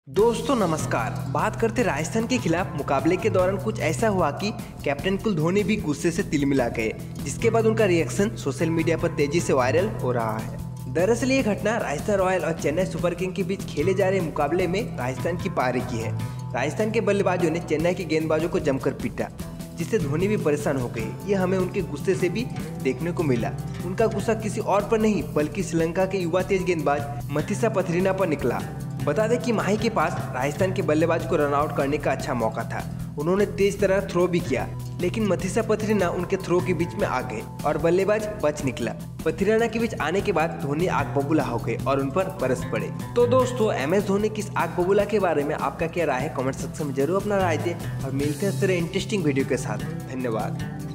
दोस्तों नमस्कार। बात करते राजस्थान के खिलाफ मुकाबले के दौरान कुछ ऐसा हुआ कि कैप्टन कुल धोनी भी गुस्से से तिलमिला गए, जिसके बाद उनका रिएक्शन सोशल मीडिया पर तेजी से वायरल हो रहा है। दरअसल ये घटना राजस्थान रॉयल और चेन्नई सुपर किंग के बीच खेले जा रहे मुकाबले में राजस्थान की पारी की है। राजस्थान के बल्लेबाजों ने चेन्नई के गेंदबाजों को जमकर पीटा, जिससे धोनी भी परेशान हो गए। ये हमें उनके गुस्से से भी देखने को मिला। उनका गुस्सा किसी और पर नहीं बल्कि श्रीलंका के युवा तेज गेंदबाज मथीसा पथरीना पर निकला। बता दें कि माही के पास राजस्थान के बल्लेबाज को रन आउट करने का अच्छा मौका था। उन्होंने तेज तरह थ्रो भी किया, लेकिन मथीसा पथरीना उनके थ्रो के बीच में आ गए और बल्लेबाज बच निकला। पथरीना के बीच आने के बाद धोनी आग बबूला हो गए और उन पर बरस पड़े। तो दोस्तों, MS धोनी की इस आग बबूला के बारे में आपका क्या राय है? कमेंट सेक्शन में जरूर अपना राय दें और मिलते हैं इस तरह इंटरेस्टिंग वीडियो के साथ। धन्यवाद।